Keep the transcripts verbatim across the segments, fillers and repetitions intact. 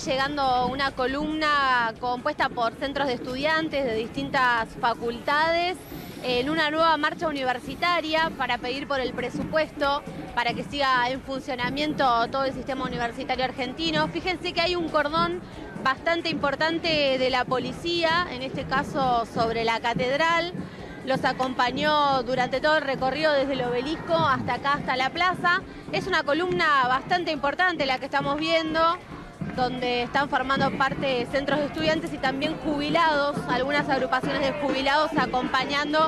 Llegando una columna compuesta por centros de estudiantes de distintas facultades en una nueva marcha universitaria para pedir por el presupuesto para que siga en funcionamiento todo el sistema universitario argentino. Fíjense que hay un cordón bastante importante de la policía, en este caso sobre la catedral. Los acompañó durante todo el recorrido desde el obelisco hasta acá, hasta la plaza. Es una columna bastante importante la que estamos viendo, donde están formando parte centros de estudiantes y también jubilados, algunas agrupaciones de jubilados acompañando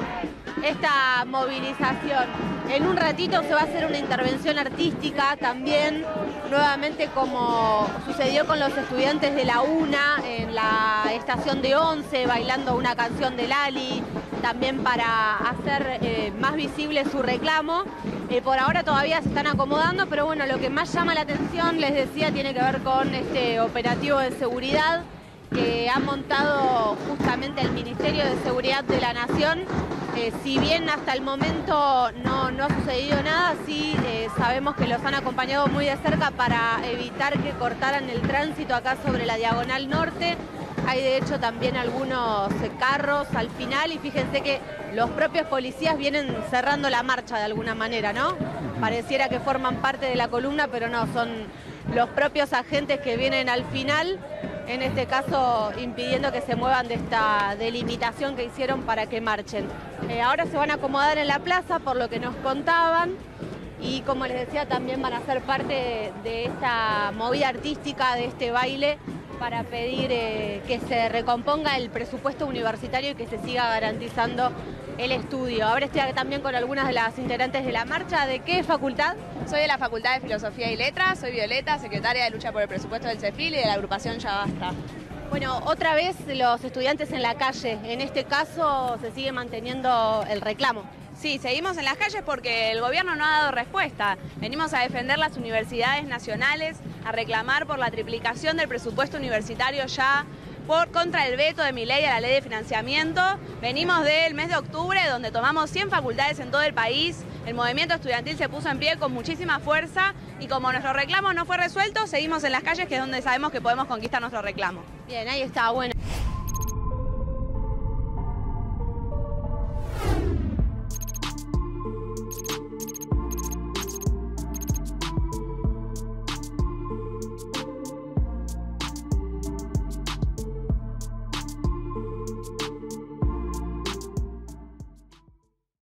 esta movilización. En un ratito se va a hacer una intervención artística también, nuevamente como sucedió con los estudiantes de la UNA en la estación de Once, bailando una canción de Lali, también para hacer eh, más visible su reclamo. Eh, por ahora todavía se están acomodando, pero bueno, lo que más llama la atención, les decía, tiene que ver con este operativo de seguridad que ha montado justamente el Ministerio de Seguridad de la Nación. Eh, si bien hasta el momento no, no ha sucedido nada, sí eh, sabemos que los han acompañado muy de cerca para evitar que cortaran el tránsito acá sobre la Diagonal Norte. Hay de hecho también algunos carros al final y fíjense que los propios policías vienen cerrando la marcha de alguna manera, ¿no? Pareciera que forman parte de la columna, pero no, son los propios agentes que vienen al final, en este caso impidiendo que se muevan de esta delimitación que hicieron para que marchen. Eh, ahora se van a acomodar en la plaza, por lo que nos contaban, y como les decía, también van a ser parte de, de esta movida artística, de este baile, para pedir eh, que se recomponga el presupuesto universitario y que se siga garantizando el estudio. Ahora estoy también con algunas de las integrantes de la marcha. ¿De qué facultad? Soy de la Facultad de Filosofía y Letras, soy Violeta, secretaria de lucha por el presupuesto del CEFIL y de la agrupación Ya Basta. Bueno, otra vez los estudiantes en la calle, en este caso se sigue manteniendo el reclamo. Sí, seguimos en las calles porque el gobierno no ha dado respuesta. Venimos a defender las universidades nacionales, a reclamar por la triplicación del presupuesto universitario ya, por contra el veto de Milei a la ley de financiamiento. Venimos del mes de octubre, donde tomamos cien facultades en todo el país. El movimiento estudiantil se puso en pie con muchísima fuerza y como nuestro reclamo no fue resuelto, seguimos en las calles, que es donde sabemos que podemos conquistar nuestro reclamo. Bien, ahí está, bueno.